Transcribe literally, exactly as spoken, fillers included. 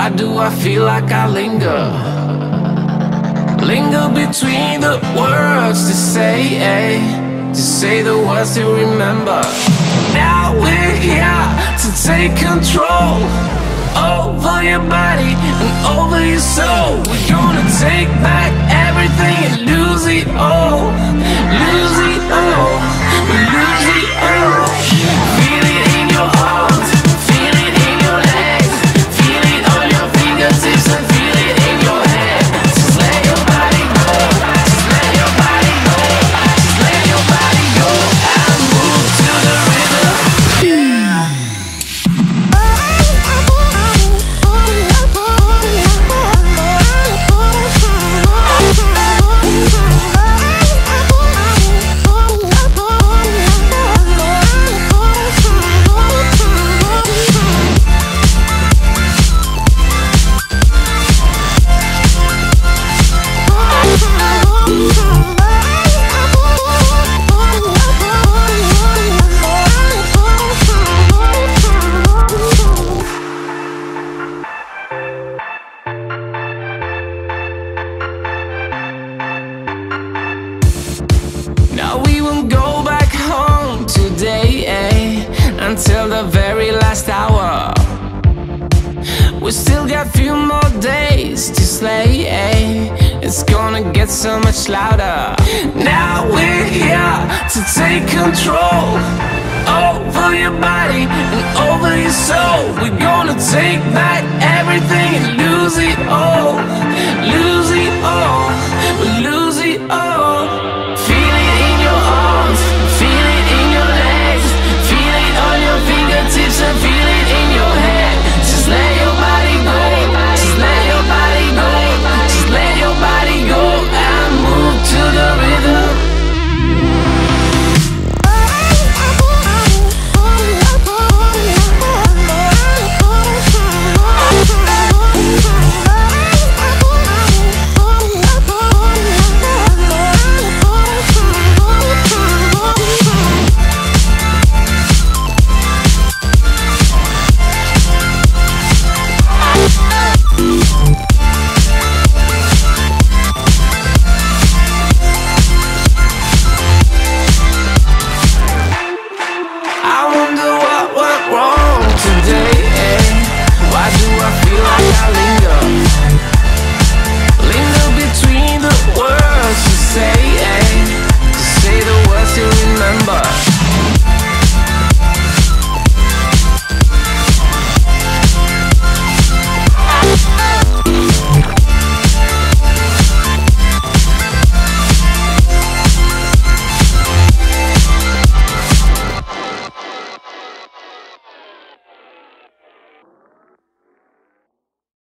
Why do I feel like I linger? Linger between the words to say, eh? To say the words to remember. Now we're here to take control over your body and over your soul. We're gonna take back everything and lose it all. Lose it all. Lose it all. Feel it in your heart. Feel it in your legs. Feel it on your fingertips and feel it in your head. Just let your body go. Just let your body go. Just let your body go and move to the rhythm. Yeah. Now we won't go back home today, eh? Until the very last hour. We still got a few more days to slay, eh? It's gonna get so much louder. Now we're here to take control over your body and over your soul. We're gonna take back everything and lose it all. Lose it all. Lose it all.